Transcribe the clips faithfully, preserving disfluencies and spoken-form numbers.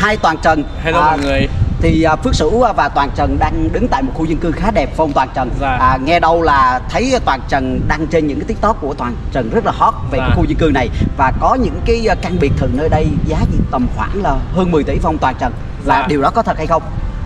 Hai Toàn Trần. Hello à, mọi người. Thì à, Phước Sửu và Toàn Trần đang đứng tại một khu dân cư khá đẹp phải không Toàn Trần? Dạ. à, Nghe đâu là thấy Toàn Trần đăng trên những cái TikTok của Toàn Trần rất là hot về Dạ. cái khu dân cư này. Và có những cái căn biệt thự nơi đây giá gì tầm khoảng là hơn mười tỷ phải không Toàn Trần? Là Dạ. điều đó có thật hay không?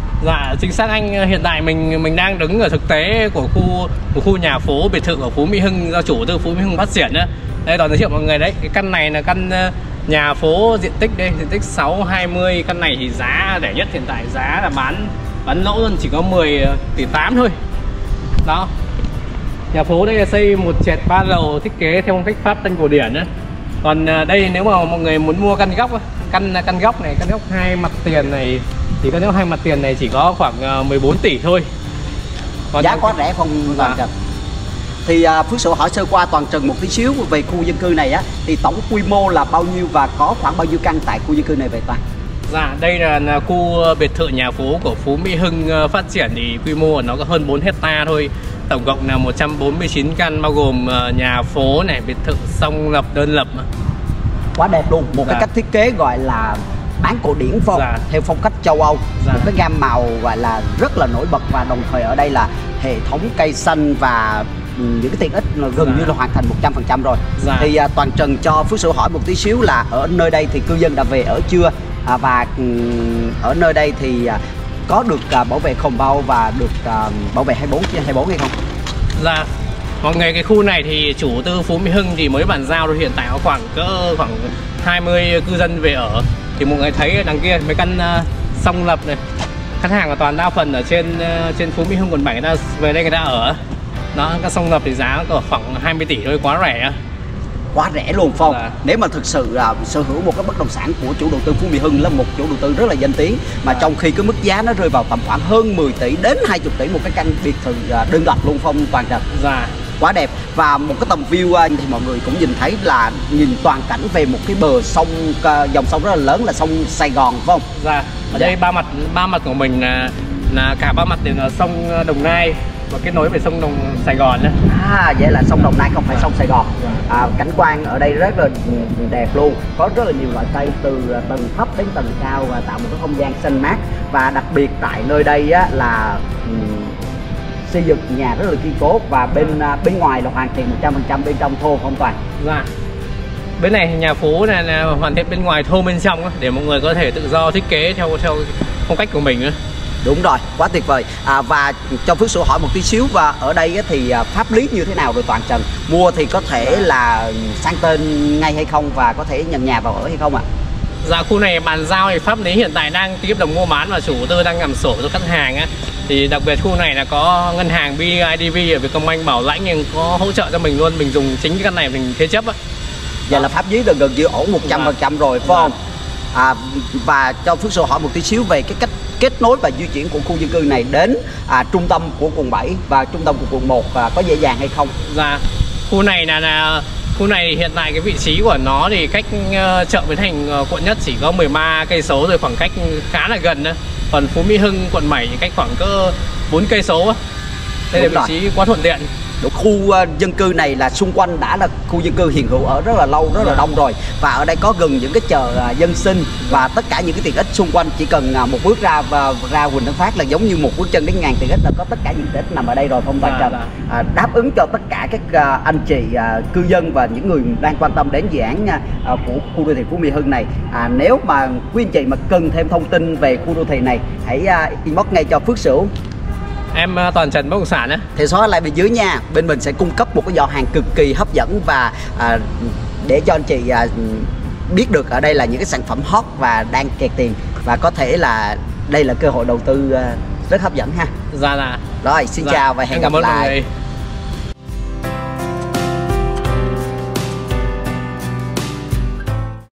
Dạ chính xác anh, hiện tại mình mình đang đứng ở thực tế của khu của khu nhà phố biệt thự ở Phú Mỹ Hưng do chủ tư Phú Mỹ Hưng phát triển á. Đây Toàn giới thiệu mọi người đấy, cái căn này là căn nhà phố diện tích đây, diện tích sáu hai mươi. Căn này thì giá rẻ nhất hiện tại, giá là bán bán lỗ luôn, chỉ có mười tỷ tám thôi. Đó. Nhà phố đây là xây một trệt ba lầu, thiết kế theo phong cách Pháp Tân cổ điển á. Còn đây nếu mà mọi người muốn mua căn góc, căn căn góc này, căn góc hai mặt tiền này thì căn góc hai mặt tiền này chỉ có khoảng mười bốn tỷ thôi. Còn giá quá rẻ không Toàn Trần? Thì à, Phước Sửu hỏi sơ qua Toàn Trần một tí xíu về khu dân cư này á, thì tổng quy mô là bao nhiêu và có khoảng bao nhiêu căn tại khu dân cư này về Toàn? Dạ, đây là, là khu biệt thự nhà phố của Phú Mỹ Hưng phát triển thì quy mô của nó có hơn bốn hecta thôi. Tổng cộng là một trăm bốn mươi chín căn bao gồm nhà phố này, biệt thự song lập, đơn lập. Quá đẹp luôn, một Dạ. cái cách thiết kế gọi là bán cổ điển phong, Dạ. theo phong cách châu Âu. Dạ. Một cái gam màu gọi là rất là nổi bật, và đồng thời ở đây là hệ thống cây xanh và những cái tiện ích gần Dạ. như là hoàn thành một trăm phần trăm rồi. Dạ. Thì à, Toàn Trần cho Phước Sửu hỏi một tí xíu là ở nơi đây thì cư dân đã về ở chưa? À, và um, ở nơi đây thì à, có được à, bảo vệ không bao và được à, bảo vệ hai mươi bốn trên hai mươi bốn hay không? Dạ, mọi người, cái khu này thì chủ tư Phú Mỹ Hưng thì mới bàn giao thôi, hiện tại có khoảng cỡ khoảng hai mươi cư dân về ở. Thì mọi người thấy đằng kia mấy căn uh, song lập này, khách hàng là toàn đa phần ở trên uh, trên Phú Mỹ Hưng quận bảy, người ta về đây người ta ở. Đó, các song lập thì giá có khoảng hai mươi tỷ thôi, quá rẻ. Quá rẻ luôn Phong. Dạ. Nếu mà thực sự là sở hữu một cái bất động sản của chủ đầu tư Phú Mỹ Hưng là một chủ đầu tư rất là danh tiếng, mà Dạ. trong khi cái mức giá nó rơi vào tầm khoảng hơn mười tỷ đến hai mươi tỷ một cái căn biệt thự đơn lập luôn Phong Toàn Trần. Dạ. Quá đẹp. Và một cái tầm view thì mọi người cũng nhìn thấy là nhìn toàn cảnh về một cái bờ sông, dòng sông rất là lớn là sông Sài Gòn phải không? Dạ. Ở Dạ. đây ba mặt ba mặt của mình là là cả ba mặt đều là sông Đồng Nai và kết nối về sông Đồng Sài Gòn nữa. À, vậy là sông Đồng Nai không phải sông Sài Gòn. À, cảnh quan ở đây rất là đẹp luôn, có rất là nhiều loại cây từ tầng thấp đến tầng cao và tạo một cái không gian xanh mát. Và đặc biệt tại nơi đây á, là um, xây dựng nhà rất là kiên cố, và bên uh, bên ngoài là hoàn thiện một trăm phần trăm, bên trong thô không Toàn? Dạ. Bên này nhà phố này là hoàn thiện bên ngoài, thô bên trong để mọi người có thể tự do thiết kế theo theo phong cách của mình nữa. Đúng rồi, quá tuyệt vời. À, và cho Phước Sửu hỏi một tí xíu, và ở đây á, thì à, pháp lý như thế nào rồi Toàn Trần? Mua thì có thể là sang tên ngay hay không, và có thể nhận nhà vào ở hay không ạ? À? Dạ, khu này bàn giao thì pháp lý hiện tại đang ký hợp đồng mua bán và chủ tư đang làm sổ cho khách hàng á. Thì đặc biệt khu này là có ngân hàng bê i đê vê ở Vietcombank bảo lãnh, nhưng có hỗ trợ cho mình luôn, mình dùng chính cái căn này mình thế chấp á. Vậy là pháp lý là gần như ổn một trăm phần trăm rồi phải không? À, và cho Phước Sửu hỏi một tí xíu về cái cách kết nối và di chuyển của khu dân cư này đến à, trung tâm của quận bảy và trung tâm của quận một à, có dễ dàng hay không? Dạ, khu này là, là khu này hiện tại cái vị trí của nó thì cách uh, chợ Bến Thành uh, quận nhất chỉ có mười ba cây số rồi, khoảng cách khá là gần đó. Còn Phú Mỹ Hưng quận bảy thì cách khoảng cỡ bốn cây số. Đây Đúng là vị rồi. trí quá thuận tiện. Đúng, khu uh, dân cư này là xung quanh đã là khu dân cư hiện hữu ở rất là lâu, rất là đông rồi, và ở đây có gần những cái chợ uh, dân sinh và tất cả những cái tiện ích xung quanh, chỉ cần uh, một bước ra và ra Huỳnh Tấn Phát là giống như một bước chân đến ngàn tiện ích, là có tất cả những tiện ích nằm ở đây rồi không Toàn Trần? À, đáp ứng cho tất cả các uh, anh chị uh, cư dân và những người đang quan tâm đến dự án uh, của khu đô thị Phú Mỹ Hưng này. À, nếu mà quý anh chị mà cần thêm thông tin về khu đô thị này, hãy uh, inbox ngay cho Phước Sửu. Em Toàn Trần bất động sản á. Thì số lại bên dưới nha, bên mình sẽ cung cấp một cái giỏ hàng cực kỳ hấp dẫn, và à, để cho anh chị à, biết được ở đây là những cái sản phẩm hot và đang kẹt tiền, và có thể là đây là cơ hội đầu tư à, rất hấp dẫn ha. Dạ là. Rồi, xin Dạ. chào và hẹn Em gặp cảm ơn mọi lại. người.